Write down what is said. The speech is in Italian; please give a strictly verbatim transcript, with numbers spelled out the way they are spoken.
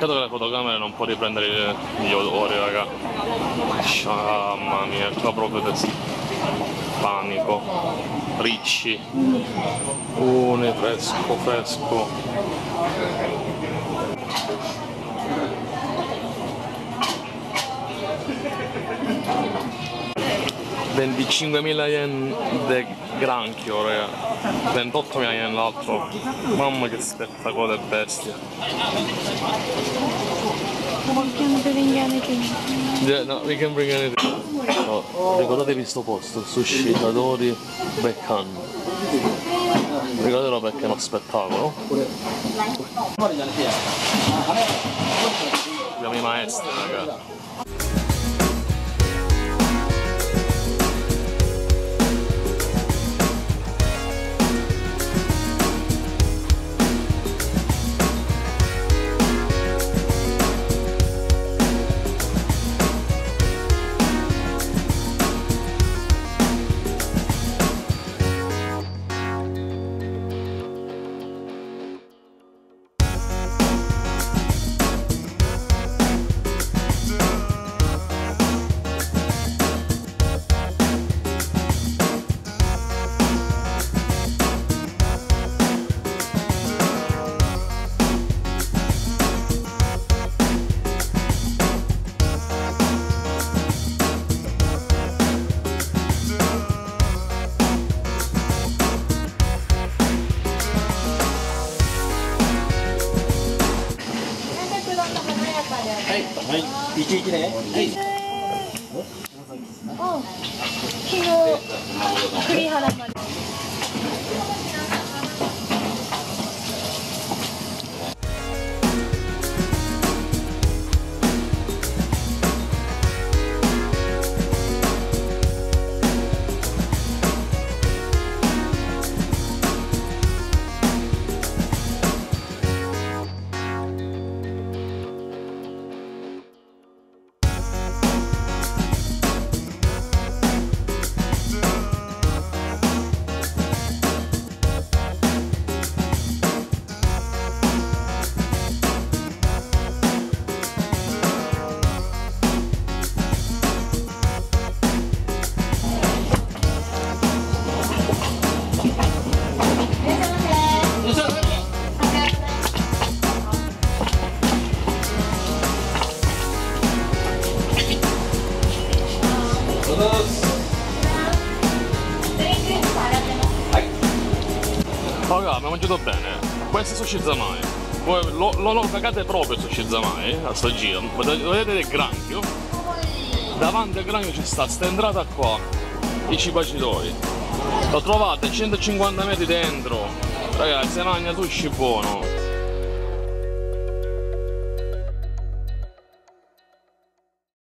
Peccato che le fotocamere non può riprendere gli odori, raga. Mamma mia, qua proprio panico. Ricci. Une, fresco, fresco. venticinquemila yen del granchio, raga. ventottomila yen l'altro. Mamma che spettacolo del bestia. We can bring anything. Yeah, no, we can bring anything. No, ricordatevi sto posto, Sushi, Tadori, Beccan. Ricordatelo perché è uno spettacolo. Abbiamo i maestri, ragazzi. Oh, kilo kurihara made. Raga, abbiamo mangiato bene. Questo è sushi zamai. Voi lo, lo, lo cagate proprio sushi zamai a sto giro. Vedete il granchio? Davanti al granchio ci sta sta entrata qua, i cibacitori. Lo trovate centocinquanta metri dentro. Ragazzi, se mangia sushi buono.